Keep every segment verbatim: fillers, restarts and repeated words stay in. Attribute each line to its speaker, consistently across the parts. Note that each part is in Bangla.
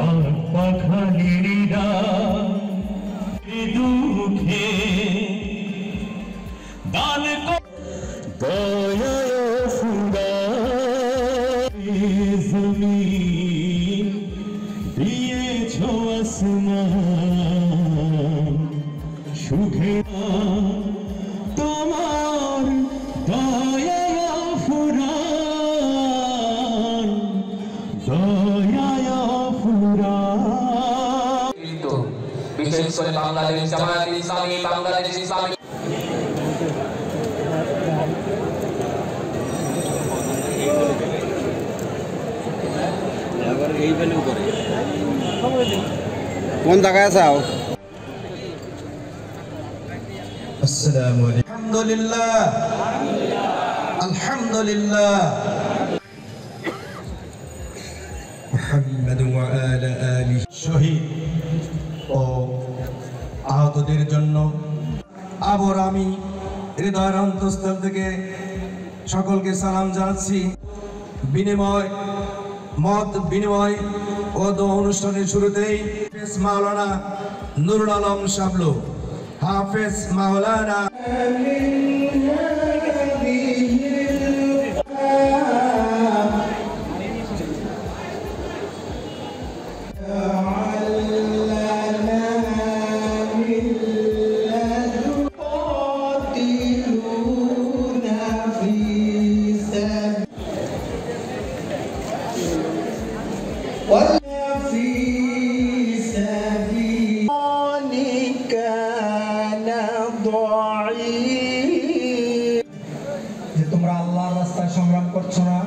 Speaker 1: পাখালিরা দুঃখে দান দয়া ফুরা জমিন দিয়েছ আসমান সুখে তোমার দয়া ফুরান দয়া ফুরান।
Speaker 2: বিশেষ করে বাংলাদেশ জামায়াত ইসলামী বাংলাদেশ ইসলামী
Speaker 3: কোন জায়গায় যাও?
Speaker 4: আসসালামু আলাইকুম। আলহামদুলিল্লাহ আলহামদুলিল্লাহ মুহাম্মাদ ওয়া আলা আলিহি শহীদ ও আহতদের জন্য আবার আমি হৃদয়ের অন্তঃস্থল থেকে সকলকে সালাম জানাচ্ছি। বিনিময় মত বিনিময় ও দোয়া অনুষ্ঠানের শুরুতেই হাফেজ মাওলানা নুরুল আলম শাবলু হাফেজ মাওলানা যে তোমরা আল্লাহর রাস্তায় সংগ্রাম করছো না,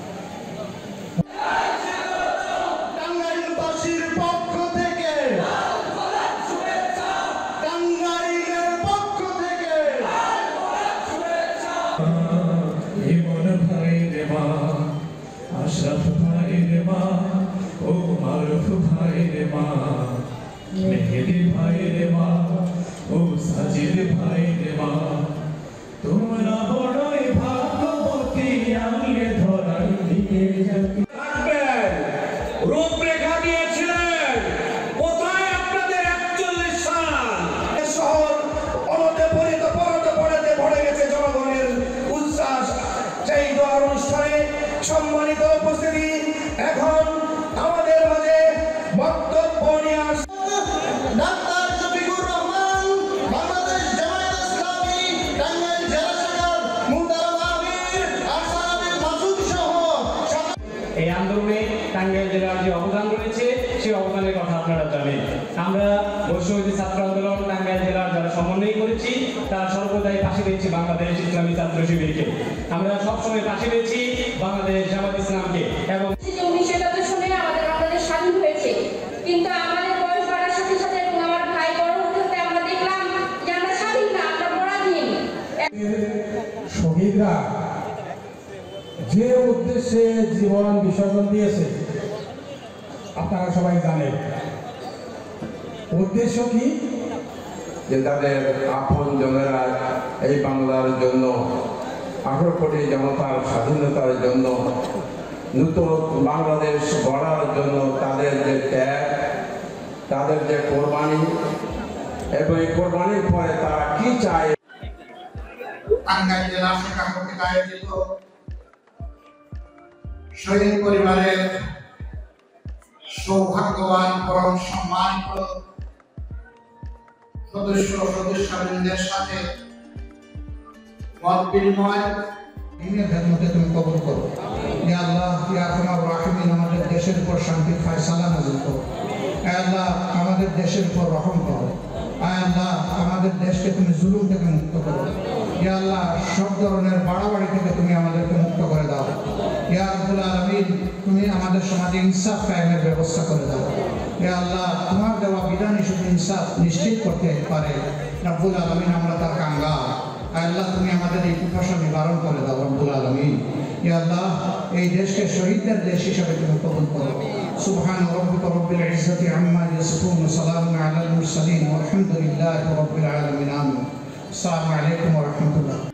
Speaker 4: টাঙ্গাইলবাসীর পক্ষ থেকে টাঙ্গাইলের পক্ষ থেকে
Speaker 1: ইমন ভাই রে মা, আশরাফ ভাই রে মা, ও মারুফ ভাই রে মা, মেহেদি ভাই রে মা, ও সাজিদ ভাই রে মা, তোমরা বড়ই ভাগ্যবতী, আমিয়ে ধরার দিকে থাকবেন। রূপরেখা দিয়েছিলেন কোথায় আপনাদের একচল্লিশ সাল
Speaker 4: শহর অনতে পরিত পরতে পড়াতে ভরে গেছে জনগণের উচ্ছ্বাস। সেই দোয়ার অনুষ্ঠানে সম্মানিত উপস্থিতি এখন আমাদের মাঝে বক্তব্য নিয়ে আসছে ডাক্তার শফিকুর রহমান, বাংলাদেশ জামায়াত ইসলামী টাঙ্গাইল জেলা শাখার মুহতারাম আমির আহসান আলী মাসুদ সহ
Speaker 5: এই আন্দোলনে টাঙ্গাইল জেলার যে অবদান রয়েছে সেই অবদানের কথা আপনারা জানেন। আমরা বৈষম্য ছাত্র আন্দোলন টাঙ্গাইল জেলার যারা সমন্বয় করেছি তারা সর্বদাই পাশে পেয়েছি বাংলাদেশ ইসলামী ছাত্র শিবিরকে। আমরা সবসময় পাশে পেয়েছি বাংলাদেশ জামায়াত ইসলামকে। এবং
Speaker 6: উনিশশো একাত্তর সালে আমাদের বাংলাদেশ স্বাধীন হয়েছে, কিন্তু আমাদের বয়স বাড়ার সাথে সাথে এবং আমার ভাই বড় হতে হতে আমরা দেখলাম যে আমরা স্বাধীন না, আমরা পরাধীন।
Speaker 7: শহীদরা যে উদ্দেশ্যে জীবন বিসর্জন দিয়েছে আপনারা সবাই জানেন। উদ্দেশ্য কি?
Speaker 8: যে তাদের আপন জনেরা এই বাংলার জন্য, আঠারো কোটি জনতার স্বাধীনতার জন্য, নতুন বাংলাদেশ গড়ার জন্য তাদের যে ত্যাগ, তাদের যে কোরবানি, এবং এই কোরবানির পরে তারা কি চায়।
Speaker 9: টাঙ্গাইল জেলা শাখা কর্তৃক আয়োজিত শহীদ পরিবারের সৌভাগ্যবান পরম সম্মানিত সদস্য সদস্যবৃন্দের সাথে মত বিনিময়
Speaker 7: খেদমতে তুমি কবুল করো। ইয়া আল্লাহ ইয়া আরহামার রাহিমিন, আমাদের দেশের উপর শান্তির ফায়সালা নাযিল করো। হে আল্লাহ আমাদের দেশের উপর রহম করো। হে আল্লাহ আমাদের দেশকে তুমি জুলুম থেকে মুক্ত করো। ইয়া আল্লাহ সব ধরনের বাড়াবাড়ি থেকে তুমি আমাদেরকে মুক্ত করে দাও। ইয়া রাব্বুল আলামিন, তুমি আমাদের সমাজে ইনসাফ কায়েমের ব্যবস্থা করে দাও। ইয়া আল্লাহ তোমার দেওয়া বিধানে শুধু ইনসাফ নিশ্চিত করতে পারে রাব্বুল আলামিন, আমরা তার কাঙ্গাল। আল্লাহ তুমি আমাদের এই কুফাসা নিবারণ করে দাও রব্বুল আলামিন। ইয়া আল্লাহ এই দেশকে শহীদদের দেশ হিসেবে তুমি কবুল করো। সুবহান রাব্বিকা রব্বিল ইজ্জাতি আম্মা ইয়াসিফুন ওয়া সালামুন আলাল মুরসালিন ওয়া আলহামদুলিল্লাহি রাব্বিল আলামিন। আসসালামু আলাইকুম ওয়া রাহমাতুল্লাহ।